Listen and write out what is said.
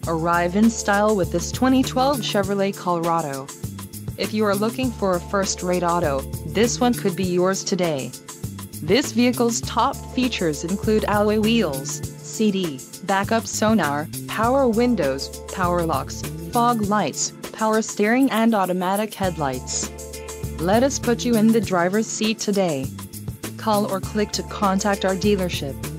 Arrive in style with this 2012 Chevrolet Colorado. If you are looking for a first-rate auto, this one could be yours today. This vehicle's top features include alloy wheels, CD, backup sonar, power windows, power locks, fog lights, power steering and automatic headlights. Let us put you in the driver's seat today. Call or click to contact our dealership.